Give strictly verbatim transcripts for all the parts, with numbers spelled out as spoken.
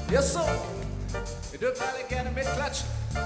Yes, so. Wir dürfen alle gerne mitklatschen.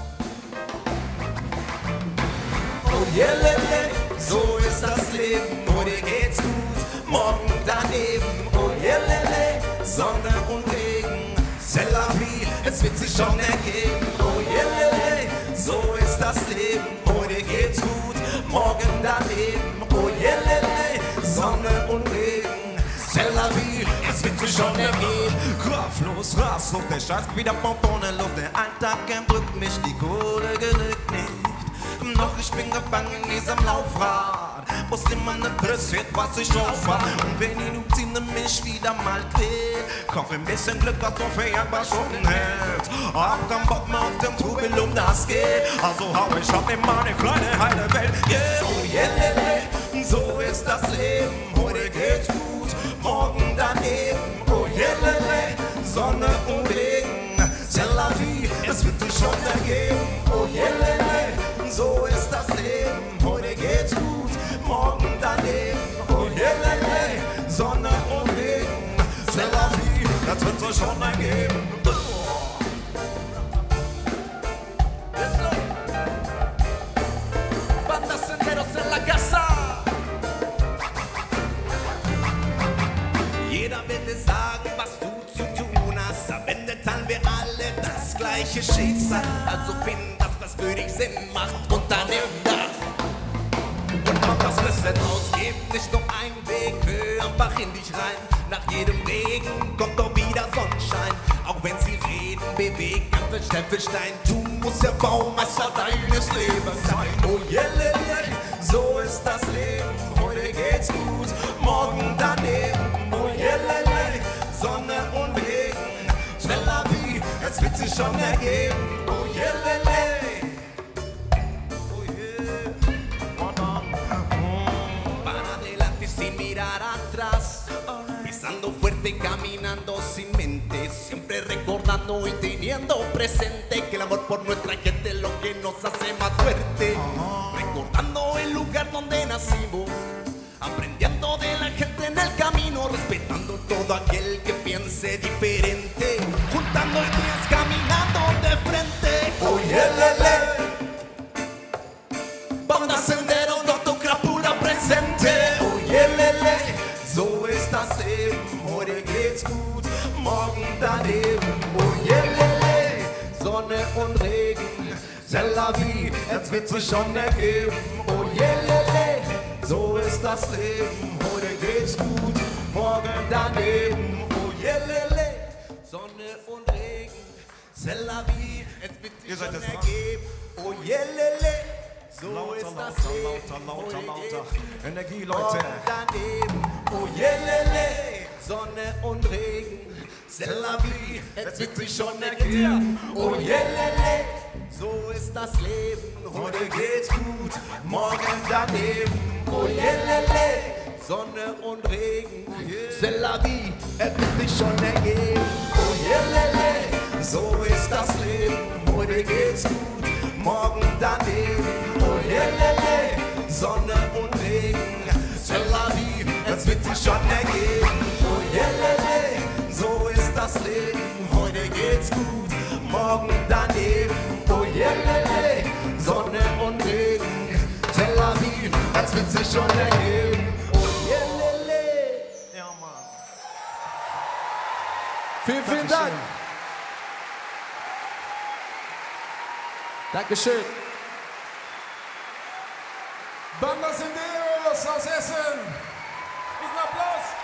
Oh jelele, so ist das Leben. Heute geht's gut, morgen daneben. Oh jelele, Sonne und Regen, c'est la vie, es wird sich schon ergeben. Oh jelele, so ist das Leben. Heute geht's gut, morgen daneben. Oh jelele, Sonne und Regen, c'est la vie, es wird sich schon ergeben. Kraftlos, rastlos, der Scheiß wieder Bonbon in Luft. Der Alltag drückt mich, die Kohle genügt nicht. Doch ich bin gefangen in diesem Laufrad, muss immer ne interessiert, was ich aufhab. Und wenn die Luzine mich wieder mal quält, kauf ein bisschen Glück, was so für ein paar Stunden hält. Hab keinen Bock mehr auf dem Trubel, um das geht. Also hau ich ab in meine kleine heile Welt. Yeah, oh jelele, so ist das Leben. Heute geht's gut, morgen daneben. Oh jelele, Sonne und Regen, c'est la vie, es wird sich schon ergeben. Oh jelele, so ist das Leben, heute geht's gut, morgen daneben. Oh jelele, Sonne und Regen, c'est la vie, das wird sich schon ergeben. Bandas enteros en la casa. Jeder wird dir sagen, was du zu tun hast. Am Ende teilen wir alle das gleiche Schicksal. Also find das, was für dich Sinn macht, und dann nimm das. Und mach das Beste draus, gib nicht nur einen Weg, hör einfach in dich rein. Nach jedem Regen kommt doch wieder Sonnenschein. Auch wenn sie reden, bewegen wir Stein für Stein. Du musst der Baumeister deines Lebens sein. Oh jelele, so ist das Leben. Heute geht's gut, morgen daneben. Oh jelele, Sonne und Regen, c'est la vie, es wird sich schon ergeben. Oh jelele. Sin mirar atrás, pisando fuerte, caminando sin mente, siempre recordando y teniendo presente que el amor por nuestra gente es lo que nos hace más fuerte. Recordando el lugar donde nacimos, aprendiendo de la gente en el camino, respetando todo aquel que piense diferente, juntando ideas, caminando de frente. Oh jelele, banda sendero, no tu crapura presente. Jelele, so ist das Leben, heute geht's gut, morgen daneben. Oh jelele, Sonne und Regen, c'est la vie, es wird sich schon ergeben. Oh jelele, so ist das Leben, heute geht's gut, morgen daneben. Oh jelele, Sonne und Regen, c'est la vie, es wird sich schon ergeben. Oh jelele, so lauter, ist das lauter, Leben, lauter, lauter, heute lauter. geht's Energie, gut, Leute. morgen daneben. Oh jelele, Sonne und Regen, c'est la vie, es wird sich schon ergeben. Oh jelele, so ist das Leben, heute geht's gut, morgen daneben. Oh jelele, Sonne und Regen, c'est la vie, es wird sich schon ergeben. Oh jelele, so ist das Leben, heute geht's gut, morgen daneben. Oh jelele, Sonne und Regen, c'est la vie, es wird sich schon ergeben. Oh jelele, so ist das Leben, heute geht's gut, morgen daneben. Oh jelele, Sonne und Regen, c'est la vie, es wird sich schon ergeben. Oh jelele. Ja, Mann. Vielen, vielen Dank. Dankeschön. Bandas Enteros aus Essen. Diesen Applaus.